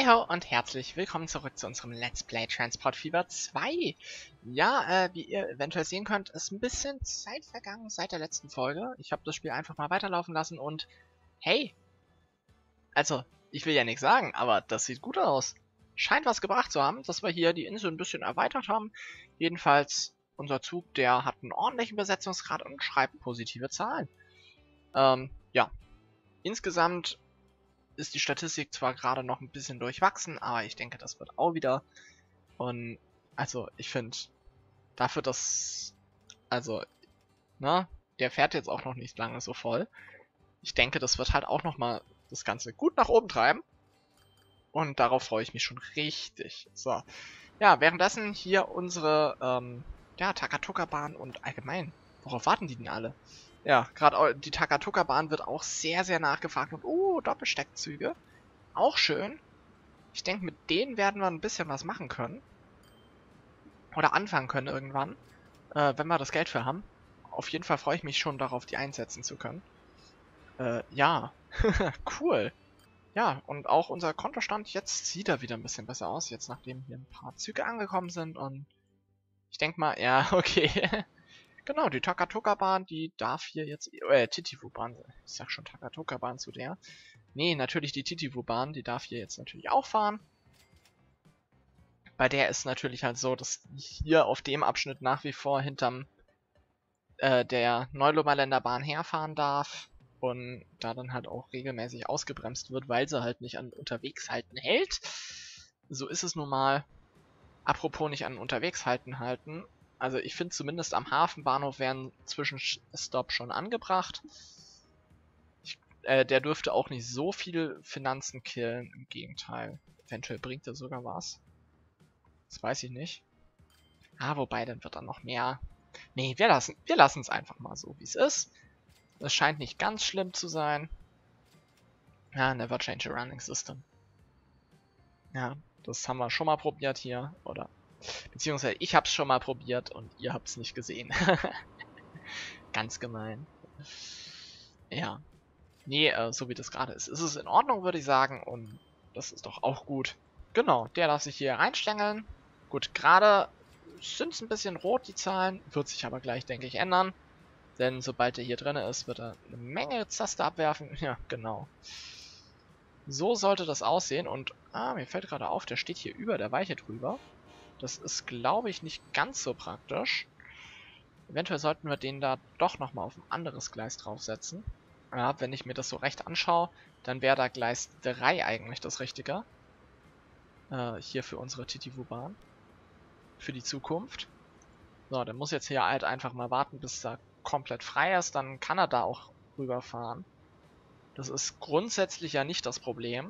Hey ho und herzlich willkommen zurück zu unserem Let's Play Transport Fever 2. Ja, wie ihr eventuell sehen könnt, ist ein bisschen Zeit vergangen seit der letzten Folge. Ich habe das Spiel einfach mal weiterlaufen lassen und hey, also, ich will ja nichts sagen, aber das sieht gut aus. Scheint was gebracht zu haben, dass wir hier die Insel ein bisschen erweitert haben. Jedenfalls, unser Zug, der hat einen ordentlichen Besetzungsgrad und schreibt positive Zahlen. Ja, insgesamt ist die Statistik zwar gerade noch ein bisschen durchwachsen, aber ich denke, das wird auch wieder. Und also, ich finde, dafür, dass, also, ne, der fährt jetzt auch noch nicht lange so voll. Ich denke, das wird halt auch nochmal das Ganze gut nach oben treiben. Und darauf freue ich mich schon richtig. So, ja, währenddessen hier unsere, ja, Takatuka-Bahn und allgemein, worauf warten die denn alle? Ja, gerade die Takatuka-Bahn wird auch sehr, sehr nachgefragt. Und, Doppelsteckzüge. Auch schön. Ich denke, mit denen werden wir ein bisschen was machen können. Oder anfangen können irgendwann. Wenn wir das Geld für haben. Auf jeden Fall freue ich mich schon darauf, die einsetzen zu können. Ja. Cool. Ja, und auch unser Kontostand, jetzt sieht er wieder ein bisschen besser aus. Jetzt, nachdem hier ein paar Züge angekommen sind. Und ich denke mal, ja, okay. Genau, die Takatuka-Bahn, die darf hier jetzt... Titivu-Bahn. Ich sag schon Takatuka-Bahn zu der. Nee, natürlich die Titivu-Bahn, die darf hier jetzt natürlich auch fahren. Bei der ist natürlich halt so, dass hier auf dem Abschnitt nach wie vor hinterm der Neulummerländer Bahn herfahren darf. Und da dann halt auch regelmäßig ausgebremst wird, weil sie halt nicht an Unterwegshalten hält. So ist es nun mal. Apropos nicht an Unterwegshalten halten. Also ich finde zumindest am Hafenbahnhof wären Zwischenstopp schon angebracht. Der dürfte auch nicht so viel Finanzen killen, im Gegenteil. Eventuell bringt er sogar was. Das weiß ich nicht. Wobei, dann wird er noch mehr. Nee, wir lassen es einfach mal so, wie es ist. Das scheint nicht ganz schlimm zu sein. Ja, never change a running system. Ja, das haben wir schon mal probiert hier. Oder beziehungsweise ich hab's schon mal probiert und ihr habt's nicht gesehen. Ganz gemein. Ja. Nee, so wie das gerade ist es in Ordnung, würde ich sagen. Und das ist doch auch gut. Genau, der darf sich hier reinstängeln. Gut, gerade sind es ein bisschen rot, die Zahlen. Wird sich aber gleich, denke ich, ändern. Denn sobald er hier drin ist, wird er eine Menge Zaster abwerfen. Ja, genau. So sollte das aussehen. Und, mir fällt gerade auf, der steht hier über der Weiche drüber. Das ist, glaube ich, nicht ganz so praktisch. Eventuell sollten wir den da doch nochmal auf ein anderes Gleis draufsetzen. Ja, wenn ich mir das so recht anschaue, dann wäre da Gleis 3 eigentlich das Richtige. Hier für unsere Titivu-Bahn. Für die Zukunft. So, der muss jetzt hier halt einfach mal warten, bis er komplett frei ist. Dann kann er da auch rüberfahren. Das ist grundsätzlich ja nicht das Problem.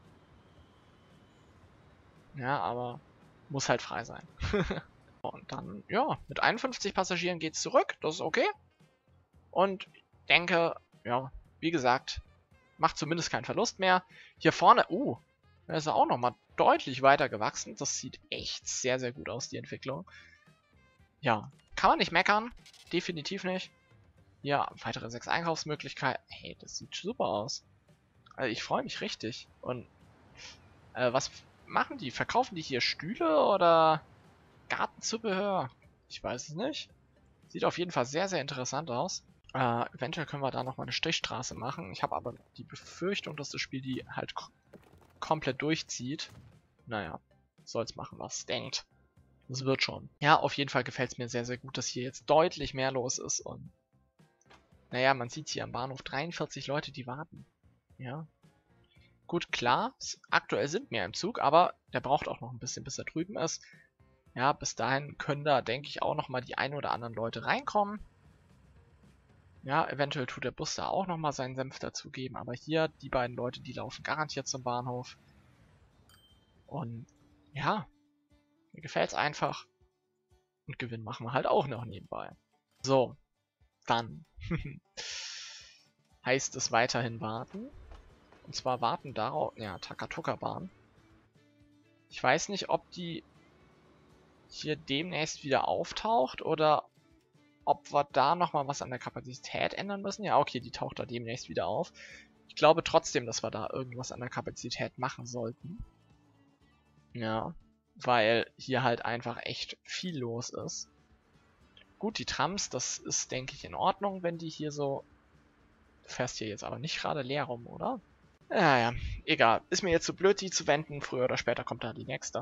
Ja, aber muss halt frei sein. Und dann, ja, mit 51 Passagieren geht's zurück. Das ist okay. Und ich denke, ja, wie gesagt, macht zumindest keinen Verlust mehr. Hier vorne, da ist er auch nochmal deutlich weiter gewachsen. Das sieht echt sehr, sehr gut aus, die Entwicklung. Ja, kann man nicht meckern. Definitiv nicht. Ja, weitere 6 Einkaufsmöglichkeiten. Hey, das sieht super aus. Also ich freue mich richtig. Und was machen die? Verkaufen die hier Stühle oder Gartenzubehör? Ich weiß es nicht. Sieht auf jeden Fall sehr, sehr interessant aus. Eventuell können wir da nochmal eine Strichstraße machen. Ich habe aber die Befürchtung, dass das Spiel die halt komplett durchzieht. Naja, soll's machen, was es denkt. Das wird schon. Ja, auf jeden Fall gefällt es mir sehr, sehr gut, dass hier jetzt deutlich mehr los ist. Und naja, man sieht hier am Bahnhof 43 Leute, die warten. Ja. Gut, klar, aktuell sind mehr im Zug, aber der braucht auch noch ein bisschen, bis er drüben ist. Ja, bis dahin können da, denke ich, auch nochmal die ein oder anderen Leute reinkommen. Ja, eventuell tut der Bus da auch nochmal seinen Senf dazugeben. Aber hier, die beiden Leute, die laufen garantiert zum Bahnhof. Und ja, mir gefällt's einfach. Und Gewinn machen wir halt auch noch nebenbei. So, dann heißt es weiterhin warten. Und zwar warten darauf, ja, Takatuka-Bahn. Ich weiß nicht, ob die hier demnächst wieder auftaucht oder ob wir da nochmal was an der Kapazität ändern müssen. Ja, okay, die taucht da demnächst wieder auf. Ich glaube trotzdem, dass wir da irgendwas an der Kapazität machen sollten. Ja, weil hier halt einfach echt viel los ist. Gut, die Trams, das ist, denke ich, in Ordnung, wenn die hier so... Du fährst hier jetzt aber nicht gerade leer rum, oder? Ja, egal. Ist mir jetzt zu blöd, die zu wenden. Früher oder später kommt da die nächste.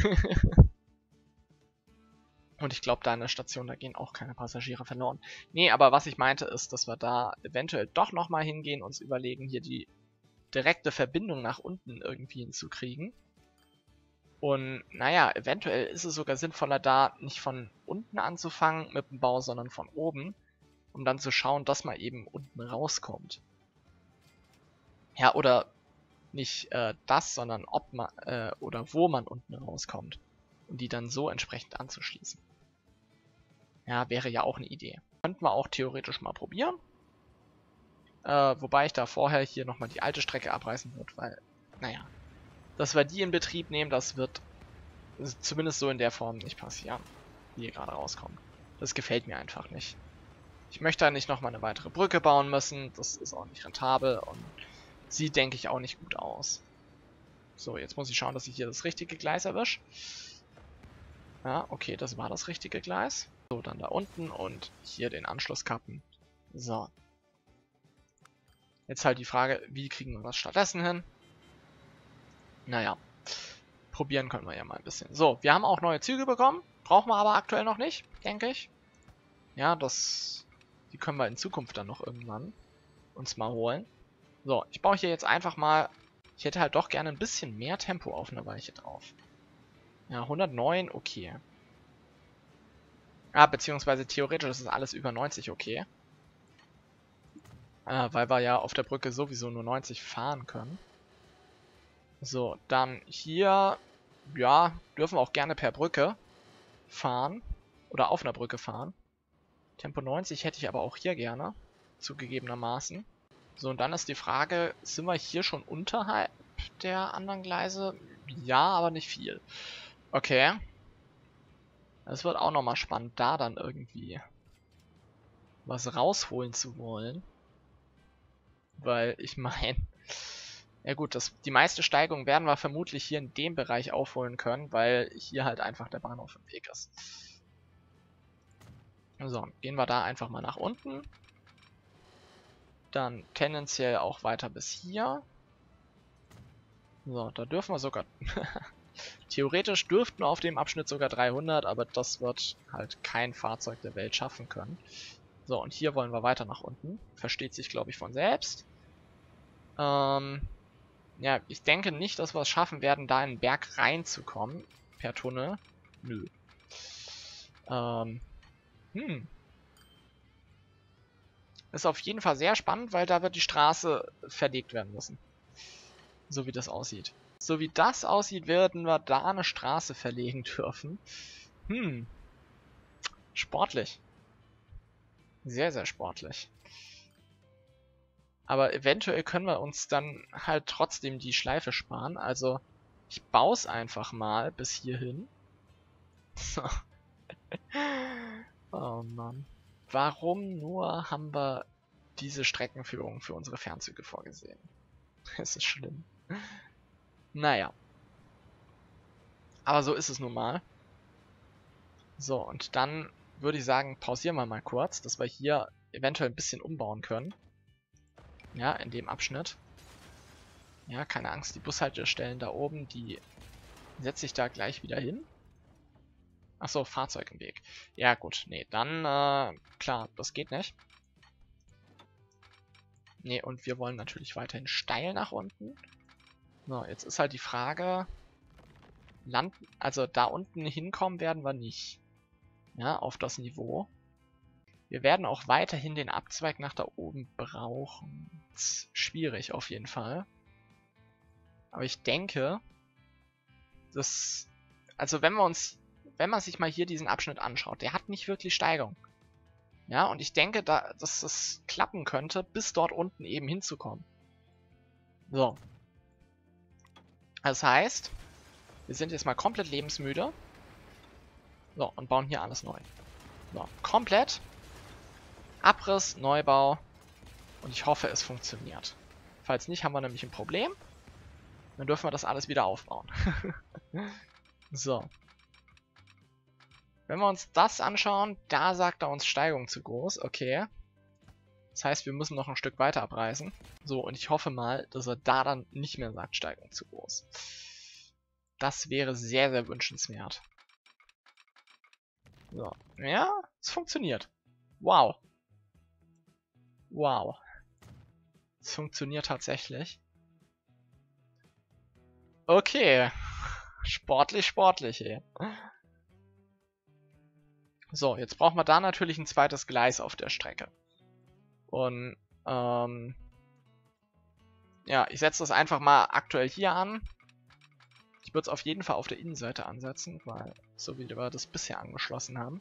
Und ich glaube, da in der Station, da gehen auch keine Passagiere verloren. Nee, aber was ich meinte ist, dass wir da eventuell doch nochmal hingehen, uns überlegen, hier die direkte Verbindung nach unten irgendwie hinzukriegen. Und naja, eventuell ist es sogar sinnvoller, da nicht von unten anzufangen mit dem Bau, sondern von oben, um dann zu schauen, dass man eben unten rauskommt. Ja, oder nicht das, sondern ob man oder wo man unten rauskommt. Und die dann so entsprechend anzuschließen. Ja, wäre ja auch eine Idee. Könnten wir auch theoretisch mal probieren. Wobei ich da vorher hier nochmal die alte Strecke abreißen würde, weil, naja, dass wir die in Betrieb nehmen, das wird zumindest so in der Form nicht passieren, wie hier gerade rauskommt. Das gefällt mir einfach nicht. Ich möchte da nicht nochmal eine weitere Brücke bauen müssen, das ist auch nicht rentabel und sieht, denke ich, auch nicht gut aus. So, jetzt muss ich schauen, dass ich hier das richtige Gleis erwische. Ja, okay, das war das richtige Gleis. So, dann da unten und hier den Anschluss kappen. So. Jetzt halt die Frage, wie kriegen wir das stattdessen hin? Naja, probieren können wir ja mal ein bisschen. So, wir haben auch neue Züge bekommen. Brauchen wir aber aktuell noch nicht, denke ich. Ja, die können wir in Zukunft dann noch irgendwann uns mal holen. So, ich baue hier jetzt einfach mal... Ich hätte halt doch gerne ein bisschen mehr Tempo auf eine Weiche drauf. Ja, 109, okay. Ah, beziehungsweise theoretisch ist alles über 90 okay. Weil wir ja auf der Brücke sowieso nur 90 fahren können. So, dann hier, ja, dürfen wir auch gerne per Brücke fahren. Oder auf einer Brücke fahren. Tempo 90 hätte ich aber auch hier gerne. Zugegebenermaßen. So, und dann ist die Frage, sind wir hier schon unterhalb der anderen Gleise? Ja, aber nicht viel. Okay. Es wird auch nochmal spannend, da dann irgendwie was rausholen zu wollen. Weil ich meine, ja gut, die meiste Steigung werden wir vermutlich hier in dem Bereich aufholen können, weil hier halt einfach der Bahnhof im Weg ist. So, gehen wir da einfach mal nach unten. Dann tendenziell auch weiter bis hier. So, da dürfen wir sogar... Theoretisch dürften wir auf dem Abschnitt sogar 300, aber das wird halt kein Fahrzeug der Welt schaffen können. So, und hier wollen wir weiter nach unten. Versteht sich, glaube ich, von selbst. Ja, ich denke nicht, dass wir es schaffen werden, da in den Berg reinzukommen. Per Tunnel. Nö. Ist auf jeden Fall sehr spannend, weil da wird die Straße verlegt werden müssen. So wie das aussieht. So wie das aussieht, werden wir da eine Straße verlegen dürfen. Sportlich. Sehr, sehr sportlich. Aber eventuell können wir uns dann halt trotzdem die Schleife sparen. Also, ich baue es einfach mal bis hierhin. So. Oh Mann. Warum nur haben wir diese Streckenführung für unsere Fernzüge vorgesehen? Es ist schlimm. Naja. Aber so ist es nun mal. So, und dann würde ich sagen, pausieren wir mal kurz, dass wir hier eventuell ein bisschen umbauen können. Ja, in dem Abschnitt. Ja, keine Angst, die Bushaltestellen da oben, die setze ich da gleich wieder hin. Achso, Fahrzeug im Weg. Ja gut, nee, dann, klar, das geht nicht. Nee, und wir wollen natürlich weiterhin steil nach unten. So, jetzt ist halt die Frage, also da unten hinkommen werden wir nicht. Ja, auf das Niveau. Wir werden auch weiterhin den Abzweig nach da oben brauchen. Schwierig auf jeden Fall. Aber ich denke, dass, also wenn man sich mal hier diesen Abschnitt anschaut, der hat nicht wirklich Steigung. Ja, und ich denke, dass es klappen könnte, bis dort unten eben hinzukommen. So. Das heißt, wir sind jetzt mal komplett lebensmüde. So, und bauen hier alles neu. So, komplett. Abriss, Neubau. Und ich hoffe, es funktioniert. Falls nicht, haben wir nämlich ein Problem. Dann dürfen wir das alles wieder aufbauen. So. Wenn wir uns das anschauen, da sagt er uns Steigung zu groß. Okay. Das heißt, wir müssen noch ein Stück weiter abreißen. So, und ich hoffe mal, dass er da dann nicht mehr sagt Steigung zu groß. Das wäre sehr, sehr wünschenswert. So. Ja, es funktioniert. Wow. Wow. Es funktioniert tatsächlich. Okay. Sportlich, sportlich, ey. So, jetzt brauchen wir da natürlich ein zweites Gleis auf der Strecke. Und, ja, ich setze das einfach mal aktuell hier an. Ich würde es auf jeden Fall auf der Innenseite ansetzen, weil so wie wir das bisher angeschlossen haben.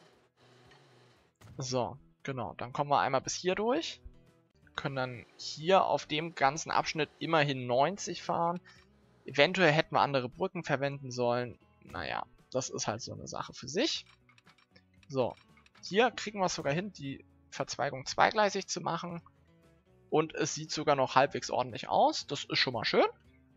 So, genau. Dann kommen wir einmal bis hier durch. Können dann hier auf dem ganzen Abschnitt immerhin 90 fahren. Eventuell hätten wir andere Brücken verwenden sollen. Naja, das ist halt so eine Sache für sich. So, hier kriegen wir es sogar hin, die Verzweigung zweigleisig zu machen. Und es sieht sogar noch halbwegs ordentlich aus. Das ist schon mal schön.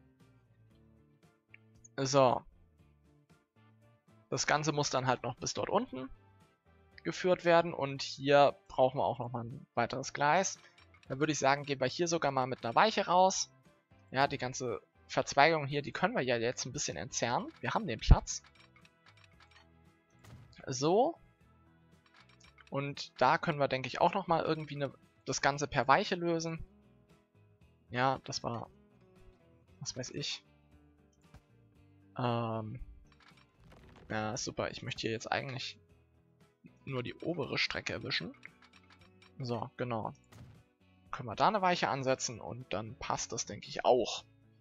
So. Das Ganze muss dann halt noch bis dort unten geführt werden. Und hier brauchen wir auch nochmal ein weiteres Gleis. Da würde ich sagen, gehen wir hier sogar mal mit einer Weiche raus. Ja, die ganze Verzweigung hier, die können wir ja jetzt ein bisschen entzerren. Wir haben den Platz. So. Und da können wir, denke ich, auch nochmal irgendwie das Ganze per Weiche lösen. Ja, das war... Was weiß ich. Ja, super. Ich möchte hier jetzt eigentlich nur die obere Strecke erwischen. So, genau. Können wir da eine Weiche ansetzen und dann passt das, denke ich, auch.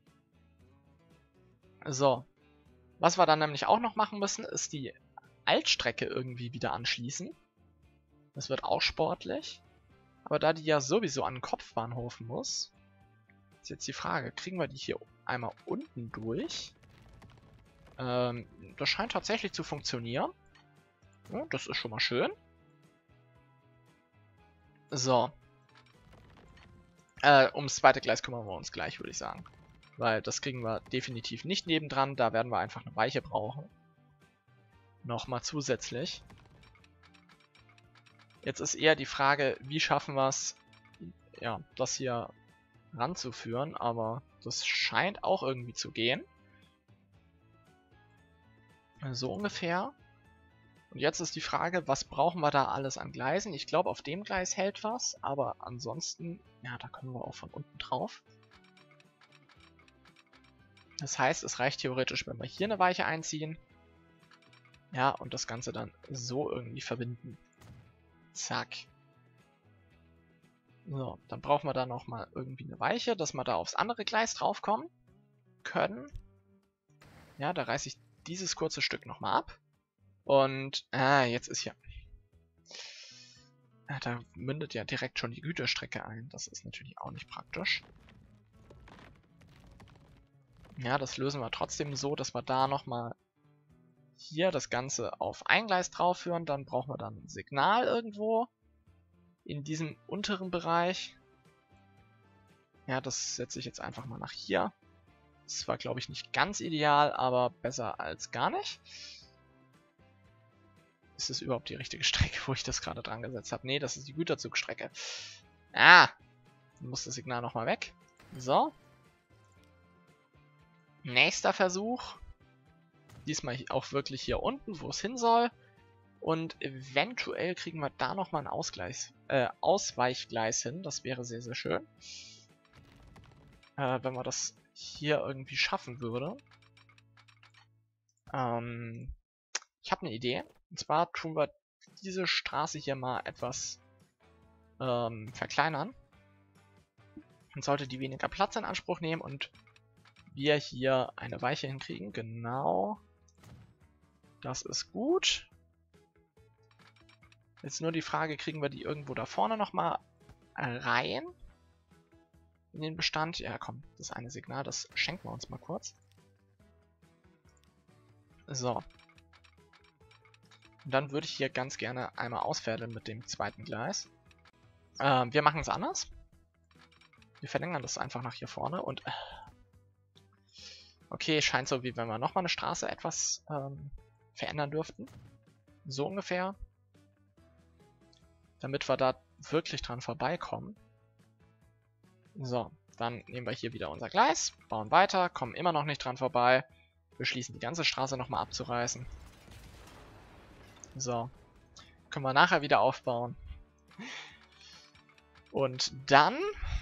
So. Was wir dann nämlich auch noch machen müssen, ist die Altstrecke irgendwie wieder anschließen. Das wird auch sportlich. Aber da die ja sowieso an den Kopfbahnhof muss, ist jetzt die Frage, kriegen wir die hier einmal unten durch? Das scheint tatsächlich zu funktionieren. Ja, das ist schon mal schön. So. Ums zweite Gleis kümmern wir uns gleich, würde ich sagen. Weil das kriegen wir definitiv nicht nebendran. Da werden wir einfach eine Weiche brauchen. Nochmal zusätzlich. Jetzt ist eher die Frage, wie schaffen wir es, ja, das hier ranzuführen. Aber das scheint auch irgendwie zu gehen. So ungefähr. Und jetzt ist die Frage, was brauchen wir da alles an Gleisen? Ich glaube, auf dem Gleis hält was, aber ansonsten, ja, da können wir auch von unten drauf. Das heißt, es reicht theoretisch, wenn wir hier eine Weiche einziehen. Ja, und das Ganze dann so irgendwie verbinden. Zack. So, dann brauchen wir da nochmal irgendwie eine Weiche, dass wir da aufs andere Gleis draufkommen können. Ja, da reiße ich dieses kurze Stück nochmal ab. Und, jetzt ist hier... da mündet ja direkt schon die Güterstrecke ein. Das ist natürlich auch nicht praktisch. Ja, das lösen wir trotzdem so, dass wir da nochmal hier das Ganze auf ein Gleis drauf führen. Dann brauchen wir dann ein Signal irgendwo in diesem unteren Bereich. Ja, das setze ich jetzt einfach mal nach hier. Das war, glaube ich, nicht ganz ideal, aber besser als gar nicht. Ist das überhaupt die richtige Strecke, wo ich das gerade dran gesetzt habe? Nee, das ist die Güterzugstrecke. Dann muss das Signal nochmal weg. So. Nächster Versuch. Diesmal auch wirklich hier unten, wo es hin soll. Und eventuell kriegen wir da nochmal ein Ausweichgleis hin. Das wäre sehr, sehr schön. Wenn man das hier irgendwie schaffen würde. Ich habe eine Idee. Und zwar tun wir diese Straße hier mal etwas verkleinern. Dann sollte die weniger Platz in Anspruch nehmen und wir hier eine Weiche hinkriegen. Genau. Das ist gut. Jetzt nur die Frage, kriegen wir die irgendwo da vorne nochmal rein? In den Bestand? Ja, komm, das eine Signal, das schenken wir uns mal kurz. So. Und dann würde ich hier ganz gerne einmal ausfädeln mit dem zweiten Gleis. Wir machen es anders. Wir verlängern das einfach nach hier vorne und... Okay, scheint so, wie wenn wir nochmal eine Straße etwas verändern dürften. So ungefähr. Damit wir da wirklich dran vorbeikommen. So, dann nehmen wir hier wieder unser Gleis, bauen weiter, kommen immer noch nicht dran vorbei. Beschließen die ganze Straße nochmal abzureißen. So, können wir nachher wieder aufbauen. Und dann...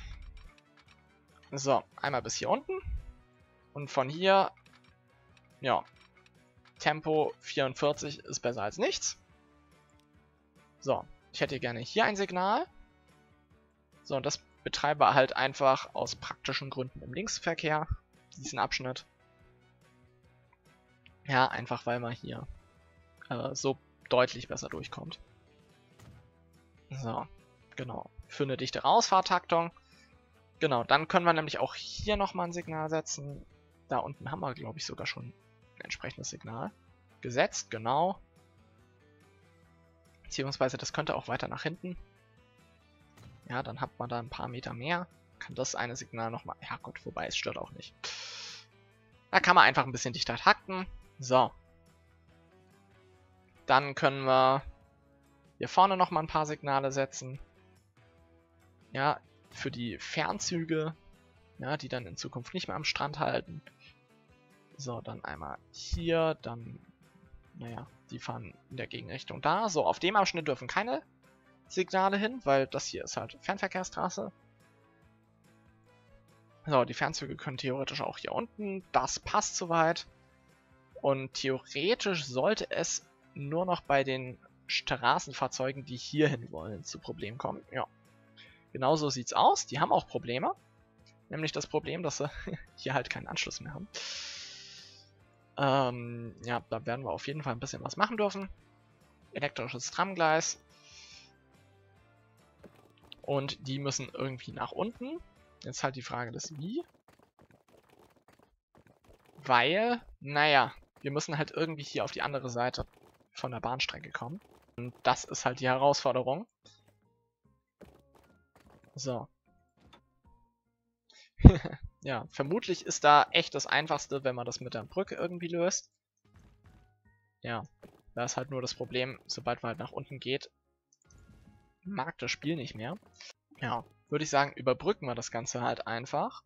So, einmal bis hier unten. Und von hier... Ja, Tempo 44 ist besser als nichts. So, ich hätte gerne hier ein Signal. So, und das betreiben wir halt einfach aus praktischen Gründen im Linksverkehr, diesen Abschnitt. Ja, einfach weil man hier so deutlich besser durchkommt. So, genau. Für eine dichtere Ausfahrtaktung. Genau, dann können wir nämlich auch hier nochmal ein Signal setzen. Da unten haben wir, glaube ich, sogar schon ein entsprechendes Signal gesetzt, genau. Beziehungsweise das könnte auch weiter nach hinten. Ja, dann hat man da ein paar Meter mehr. Kann das eine Signal nochmal... Ja Gott, wobei, es stört auch nicht. Da kann man einfach ein bisschen dichter takten. So. Dann können wir hier vorne nochmal ein paar Signale setzen. Ja, für die Fernzüge, ja, die dann in Zukunft nicht mehr am Strand halten. So, dann einmal hier, dann, naja, die fahren in der Gegenrichtung da. So, auf dem Abschnitt dürfen keine Signale hin, weil das hier ist halt Fernverkehrsstraße. So, die Fernzüge können theoretisch auch hier unten. Das passt soweit. Und theoretisch sollte es nur noch bei den Straßenfahrzeugen, die hier hin wollen, zu Problemen kommen. Ja, genauso sieht's aus. Die haben auch Probleme. Nämlich das Problem, dass sie hier halt keinen Anschluss mehr haben. Ja, da werden wir auf jeden Fall ein bisschen was machen dürfen. Elektrisches Tramgleis. Und die müssen irgendwie nach unten. Jetzt halt die Frage des Wie. Weil, naja, wir müssen halt irgendwie hier auf die andere Seite von der Bahnstrecke kommen. Und das ist halt die Herausforderung. So. Ja, vermutlich ist da echt das Einfachste, wenn man das mit der Brücke irgendwie löst. Ja, da ist halt nur das Problem, sobald man halt nach unten geht, mag das Spiel nicht mehr. Ja, würde ich sagen, überbrücken wir das Ganze halt einfach.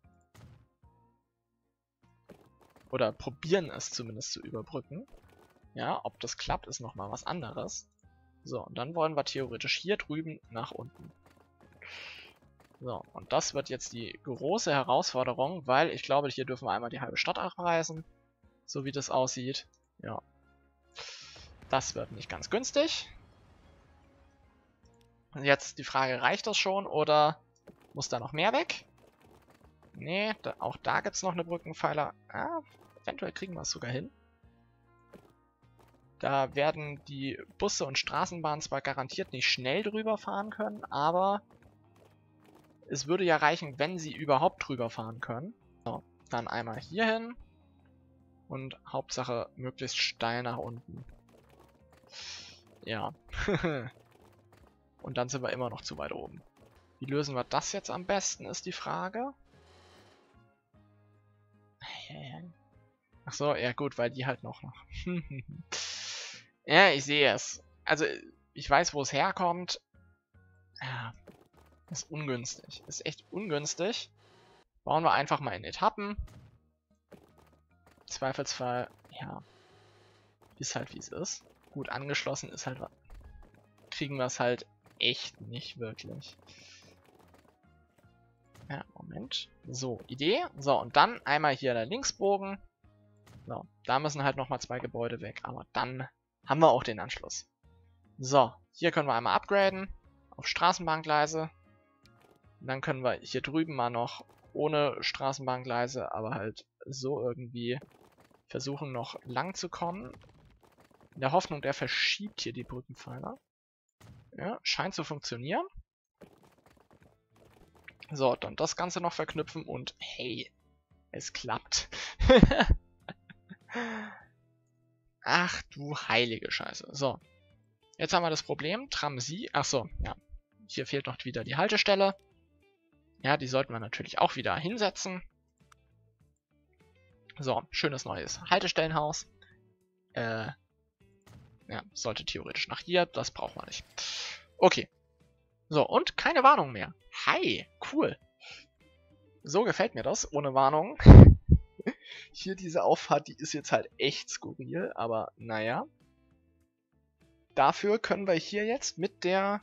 Oder probieren es zumindest zu überbrücken. Ja, ob das klappt, ist nochmal was anderes. So, und dann wollen wir theoretisch hier drüben nach unten. So, und das wird jetzt die große Herausforderung, weil ich glaube, hier dürfen wir einmal die halbe Stadt abreißen. So wie das aussieht. Ja. Das wird nicht ganz günstig. Und jetzt die Frage, reicht das schon oder muss da noch mehr weg? Nee, auch da gibt es noch eine Brückenpfeiler. Ah, eventuell kriegen wir es sogar hin. Da werden die Busse und Straßenbahnen zwar garantiert nicht schnell drüber fahren können, aber es würde ja reichen, wenn sie überhaupt drüber fahren können. So, dann einmal hier hin und Hauptsache möglichst steil nach unten. Ja. Und dann sind wir immer noch zu weit oben. Wie lösen wir das jetzt am besten, ist die Frage. Ach so, ja gut, weil die halt noch... Ja, ich sehe es. Also, ich weiß, wo es herkommt. Ja, ist ungünstig. Ist echt ungünstig. Bauen wir einfach mal in Etappen. Im Zweifelsfall, ja, ist halt wie es ist. Gut angeschlossen ist halt... Kriegen wir es halt echt nicht wirklich. Ja, Moment. So, Idee. So, und dann einmal hier der Linksbogen. So, da müssen halt nochmal 2 Gebäude weg. Aber dann haben wir auch den Anschluss. So, hier können wir einmal upgraden auf Straßenbahngleise. Und dann können wir hier drüben mal noch ohne Straßenbahngleise, aber halt so irgendwie versuchen noch lang zu kommen. In der Hoffnung, der verschiebt hier die Brückenpfeiler. Ja, scheint zu funktionieren. So, dann das Ganze noch verknüpfen und hey, es klappt. Ach du heilige Scheiße. So, jetzt haben wir das Problem, Tramsi, achso, ja, hier fehlt noch wieder die Haltestelle. Ja, die sollten wir natürlich auch wieder hinsetzen. So, schönes neues Haltestellenhaus. Ja, sollte theoretisch nach hier. Das brauchen wir nicht. Okay. So, und keine Warnung mehr. Hi, cool. So gefällt mir das, ohne Warnung. Hier diese Auffahrt, die ist jetzt halt echt skurril, aber naja. Dafür können wir hier jetzt mit der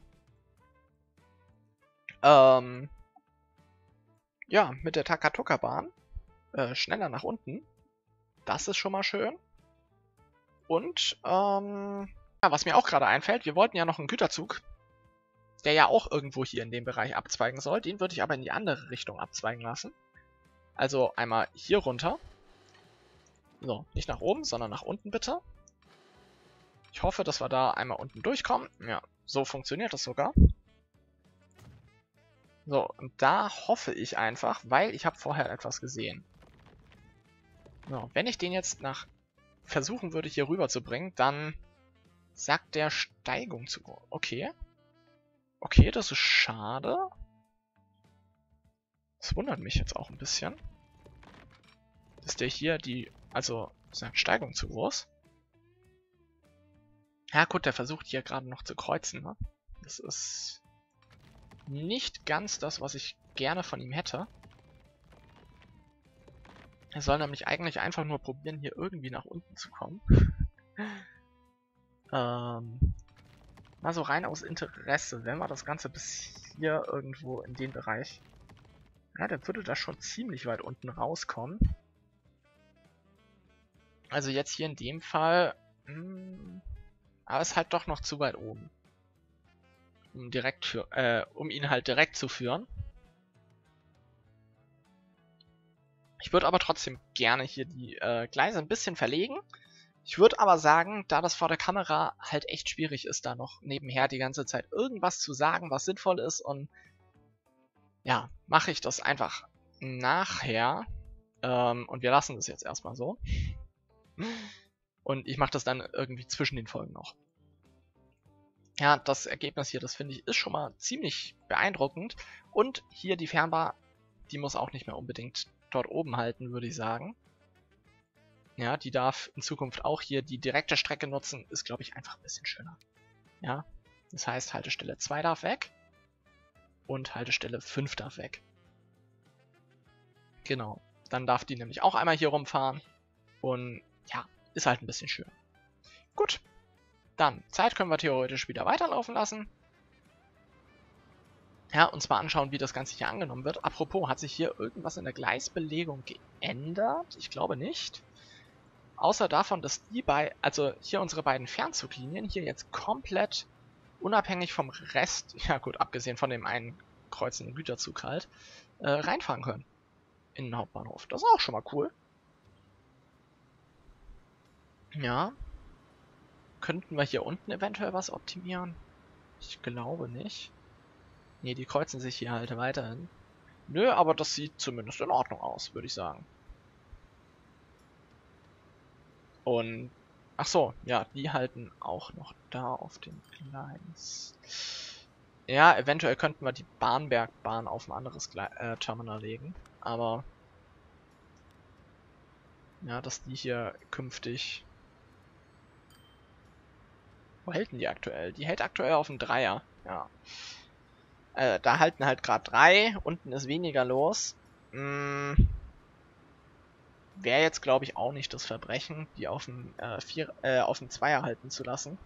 ja, mit der Takatuka-Bahn schneller nach unten. Das ist schon mal schön. Und, ja, was mir auch gerade einfällt, wir wollten ja noch einen Güterzug, der ja auch irgendwo hier in dem Bereich abzweigen soll. Den würde ich aber in die andere Richtung abzweigen lassen. Also einmal hier runter. So, nicht nach oben, sondern nach unten bitte. Ich hoffe, dass wir da einmal unten durchkommen. Ja, so funktioniert das sogar. So, und da hoffe ich einfach, weil ich habe vorher etwas gesehen. So, wenn ich den jetzt versuchen würde, hier rüber zu bringen, dann sagt der Steigung zu. Okay. Okay, das ist schade. Das wundert mich jetzt auch ein bisschen. Dass der hier also, sagt Steigung zu groß. Ja gut, der versucht hier gerade noch zu kreuzen, ne? Das ist nicht ganz das, was ich gerne von ihm hätte. Er soll nämlich eigentlich einfach nur probieren, hier irgendwie nach unten zu kommen. Mal so rein aus Interesse, wenn wir das Ganze bis hier irgendwo in den Bereich... Ja, der würde da schon ziemlich weit unten rauskommen. Also jetzt hier in dem Fall... aber ist halt doch noch zu weit oben. Um ihn halt direkt zu führen. Ich würde aber trotzdem gerne hier die Gleise ein bisschen verlegen. Ich würde aber sagen, da das vor der Kamera halt echt schwierig ist, da noch nebenher die ganze Zeit irgendwas zu sagen, was sinnvoll ist. Und ja, mache ich das einfach nachher. Und wir lassen das jetzt erstmal so. Und ich mache das dann irgendwie zwischen den Folgen noch. Ja, das Ergebnis hier, das finde ich, ist schon mal ziemlich beeindruckend. Und hier die Fernbar, die muss auch nicht mehr unbedingt dort oben halten, würde ich sagen. Ja, die darf in Zukunft auch hier die direkte Strecke nutzen. Ist, glaube ich, einfach ein bisschen schöner. Ja, das heißt, Haltestelle 2 darf weg. Und Haltestelle 5 darf weg. Genau. Dann darf die nämlich auch einmal hier rumfahren. Und ja, ist halt ein bisschen schöner. Gut. Dann, Zeit können wir theoretisch wieder weiterlaufen lassen. Ja, uns mal anschauen, wie das Ganze hier angenommen wird. Apropos, hat sich hier irgendwas in der Gleisbelegung geändert? Ich glaube nicht. Außer davon, dass also hier unsere beiden Fernzuglinien hier jetzt komplett unabhängig vom Rest, ja gut, abgesehen von dem einen kreuzenden Güterzug halt, reinfahren können. In den Hauptbahnhof. Das ist auch schon mal cool. Ja. Könnten wir hier unten eventuell was optimieren? Ich glaube nicht. Ne, die kreuzen sich hier halt weiterhin. Nö, aber das sieht zumindest in Ordnung aus, würde ich sagen. Und, ach so, ja, die halten auch noch da auf dem Gleis. Ja, eventuell könnten wir die Bahnbergbahn auf ein anderes Terminal legen, aber ja, dass die hier künftig... Wo hält denn die aktuell? Die hält aktuell auf dem Dreier, ja. Da halten halt gerade 3, unten ist weniger los. Wäre jetzt, glaube ich, auch nicht das Verbrechen, die auf dem Zweier halten zu lassen.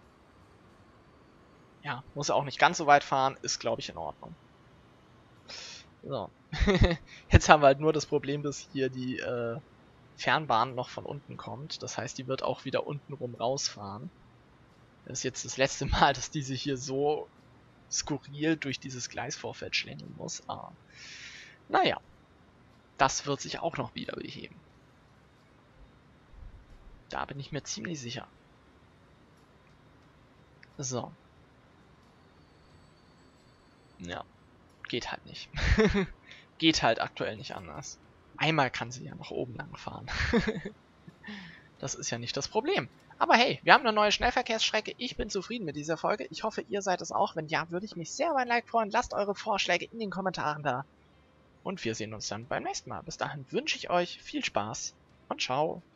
Ja, muss auch nicht ganz so weit fahren, ist, glaube ich, in Ordnung. So. Jetzt haben wir halt nur das Problem, dass hier die Fernbahn noch von unten kommt. Das heißt, die wird auch wieder untenrum rausfahren. Das ist jetzt das letzte Mal, dass diese hier so skurril durch dieses Gleisvorfeld schlängeln muss. Aber naja, das wird sich auch noch wieder beheben. Da bin ich mir ziemlich sicher. So. Ja, geht halt nicht. Geht halt aktuell nicht anders. Einmal kann sie ja nach oben lang fahren. Das ist ja nicht das Problem. Aber hey, wir haben eine neue Schnellverkehrsstrecke. Ich bin zufrieden mit dieser Folge. Ich hoffe, ihr seid es auch. Wenn ja, würde ich mich sehr über ein Like freuen. Lasst eure Vorschläge in den Kommentaren da. Und wir sehen uns dann beim nächsten Mal. Bis dahin wünsche ich euch viel Spaß und und ciao.